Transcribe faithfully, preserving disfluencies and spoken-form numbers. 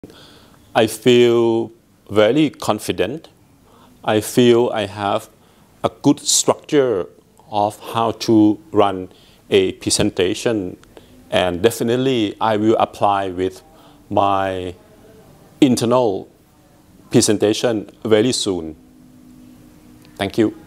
I feel very confident. I feel I have a good structure of how to run a presentation, and definitely I will apply with my internal presentation very soon. Thank you.